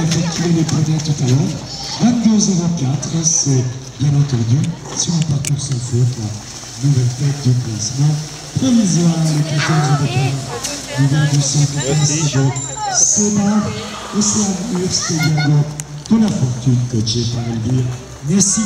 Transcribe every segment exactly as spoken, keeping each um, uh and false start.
effectué les poignets tout à l'heure. vingt-deux zéro quatre, c'est bien entendu sur un parcours sans faute, la nouvelle tête du classement provisoire, les quatorze de nouvelle du centre de Sénat, OCEANE, ERSTEIN, I A G O, de la fortune, coaché par Elvire. Merci.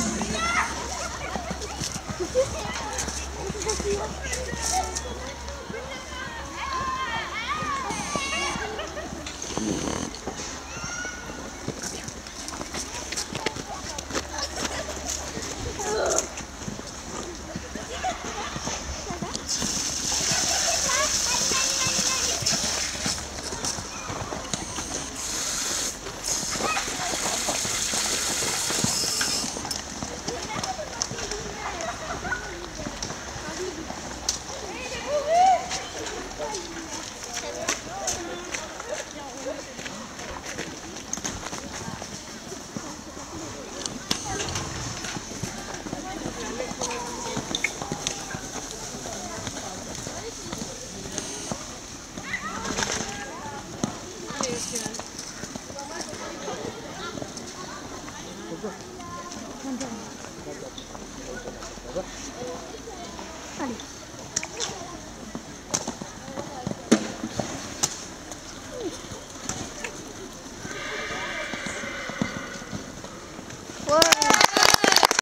Pourquoi ?